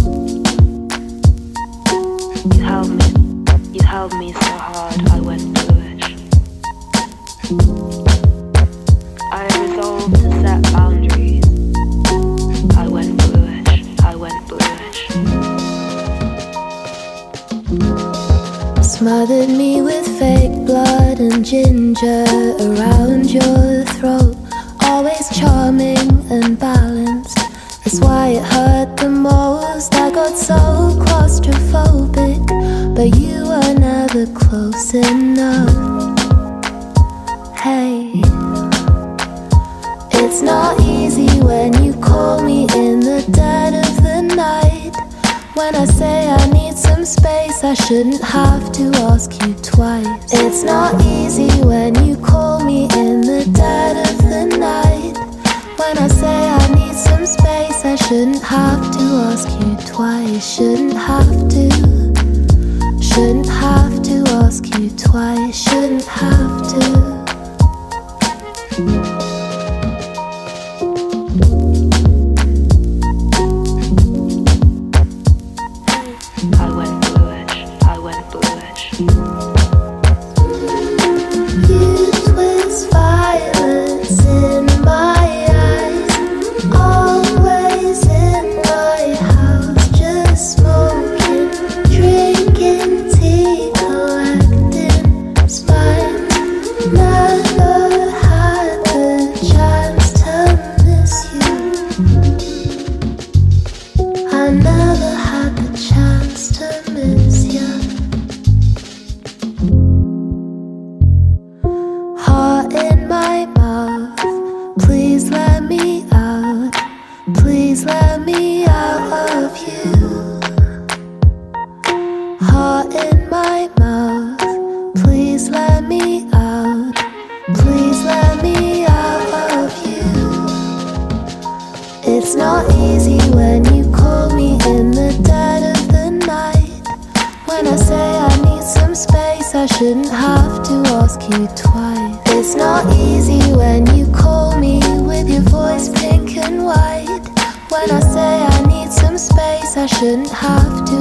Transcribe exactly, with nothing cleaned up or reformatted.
You held me, you held me so hard I went foolish. I resolved to set boundaries. I went foolish, I went foolish. Smothered me with fake blood and ginger around your throat. Always charming and balanced. That's why it hurt the most. I got so claustrophobic, but you were never close enough. Hey, it's not easy when you call me in the dead of the night. When I say I need some space, I shouldn't have to ask you twice. It's not easy when you call me in the dead of the night. When I say I need some space, I shouldn't have to ask you twice. Shouldn't have to. Shouldn't have to ask you twice. Shouldn't have to. I went foolish, I went foolish. You twist violence in my eyes, always in my house, just smoking, drinking tea, collecting spice. Never had the chance to miss you. I never had the chance to miss you. Heart in my mouth, please let me out. Please let me out of you. Heart in my mouth, please let me out. Please let me out of you. It's not easy when you call me in the dead of the night. When I say I need some space, I shouldn't have to ask you twice. It's not easy when you call me with your voice pink and white. When I say I need some space, I shouldn't have to